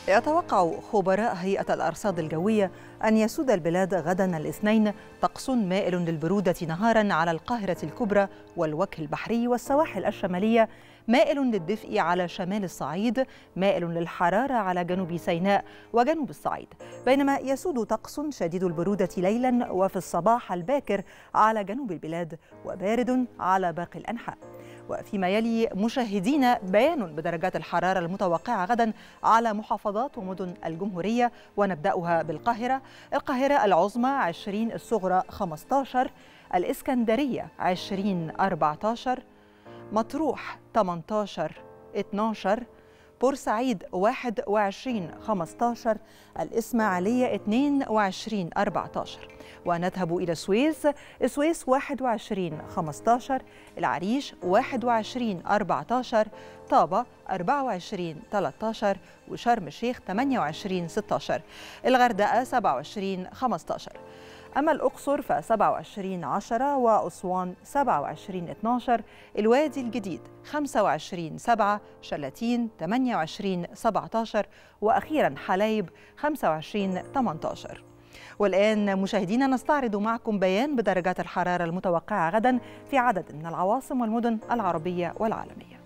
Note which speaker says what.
Speaker 1: يتوقع خبراء هيئة الأرصاد الجوية أن يسود البلاد غدا الاثنين طقس مائل للبرودة نهارا على القاهرة الكبرى والوجه البحري والسواحل الشمالية، مائل للدفء على شمال الصعيد، مائل للحرارة على جنوب سيناء وجنوب الصعيد، بينما يسود طقس شديد البرودة ليلا وفي الصباح الباكر على جنوب البلاد وبارد على باقي الأنحاء. وفيما يلي مشاهدينا بيان بدرجات الحرارة المتوقعة غدا على محافظات ومدن الجمهورية، ونبدأها بالقاهرة. القاهرة العظمى 20، الصغرى 15، الإسكندرية 20-14، مطروح 18-12، بورسعيد 21-15، الإسماعيلية 22-14. ونذهب إلى السويس 21-15، العريش 21-14، طابة 24-13، وشرم الشيخ 28-16، الغردقة 27-15. أما الأقصر ف27-10، وأسوان 27-12، الوادي الجديد 25-7، شلاتين 28-17، وأخيرا حلايب 25-18. والآن مشاهدينا نستعرض معكم بيان بدرجات الحرارة المتوقعة غدا في عدد من العواصم والمدن العربية والعالمية.